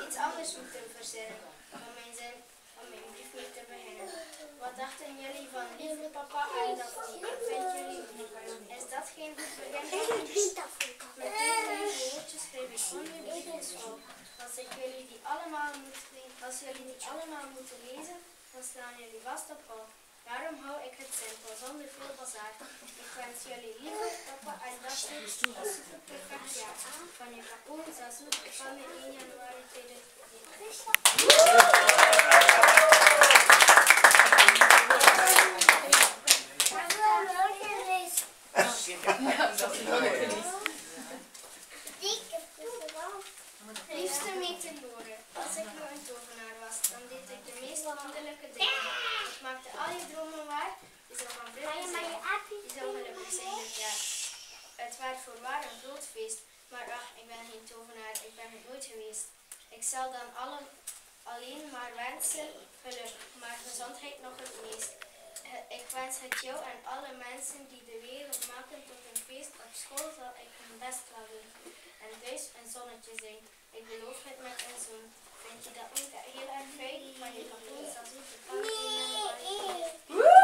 iets anders moeten verzinnen om mijn brief mee te beginnen. Wat dachten jullie van lieve papa en Daphne? En vindt jullie is dat geen goed begin? Met deze lieve woordjes schreef ik ongeveer op. Als jullie die allemaal moeten lezen, dan staan jullie vast op hol. Daarom hou ik het simpel, zonder veel bazaar. Ik wens jullie lieve papa en Daphne een super perfect jaar. Van je Kapoen, Zazoek, van de 1 januari 2019. Liefste meteoren, als ik nou een tovenaar was, dan deed ik de meest wonderlijke dingen. Ik maakte al je dromen waar, je zou van blikken zijn, je zou gelukkig zijn dit jaar. Het werd voorwaar een groot feest, maar ach, ik ben geen tovenaar, ik ben het nooit geweest. Ik zal dan alleen maar wensen, geluk, maar gezondheid nog het meest. Ik wens het jou en alle mensen die de wereld maken tot een feest. Op school zal ik mijn best wel doen en thuis een zonnetje zijn. Ik beloof het met een zoen. Vind je dat niet heel erg fijn? Van je Kapoen, Zazoek, de